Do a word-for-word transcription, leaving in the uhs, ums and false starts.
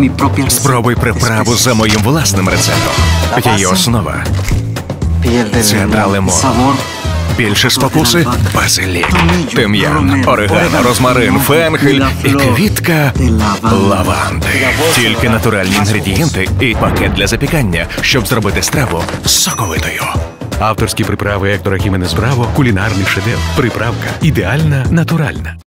Спробуй приправу за моїм власним рецептом. Її основа – цедра лимону. Більше спокуси – базилік, тим'ян, орегано, розмарин, фенхель і квітка лаванди. Тільки натуральні інгредієнти і пакет для запікання, щоб зробити страву соковитою. Авторські приправи Ектора Хіменес Браво – кулінарний шедевр. Приправка ідеальна, натуральна.